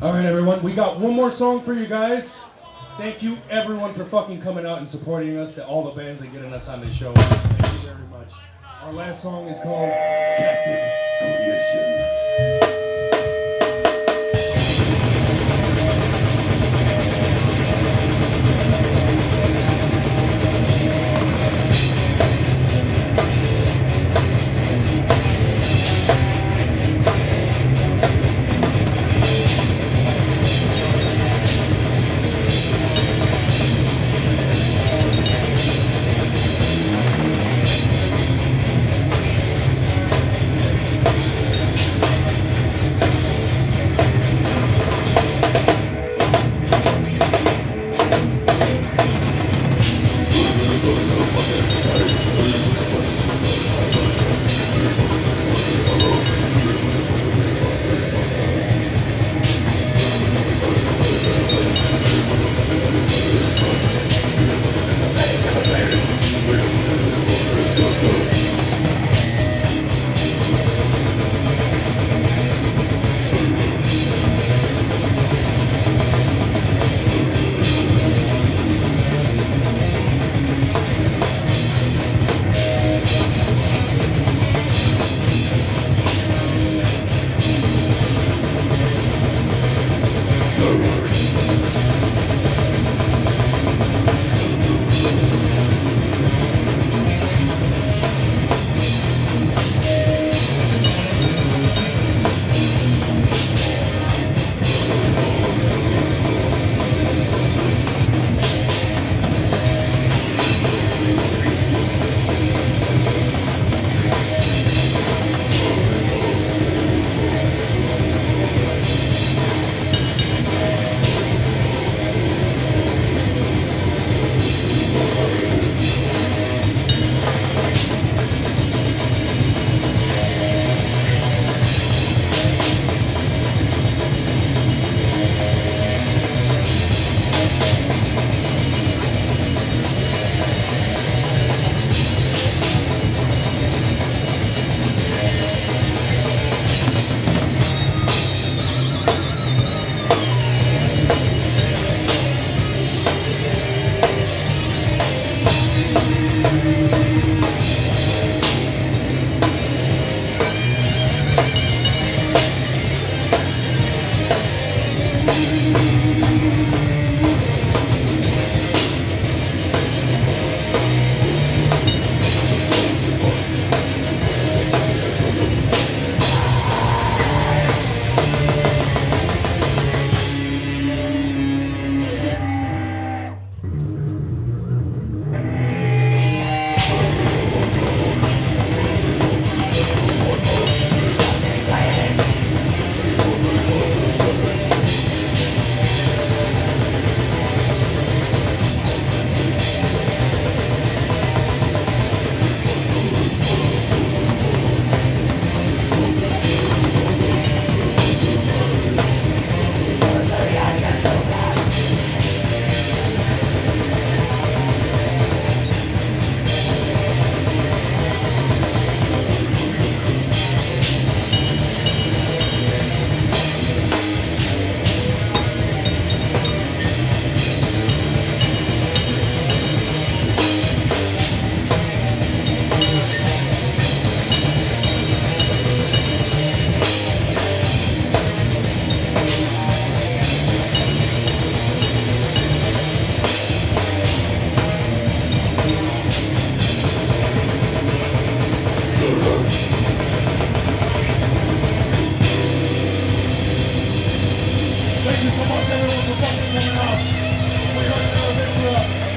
All right, everyone. We got one more song for you guys. Thank you, everyone, for fucking coming out and supporting us. To all the bands that getting us on this show. Thank you very much. Our last song is called Captive Creation. Thank you so much, everyone, for fucking coming out. We are now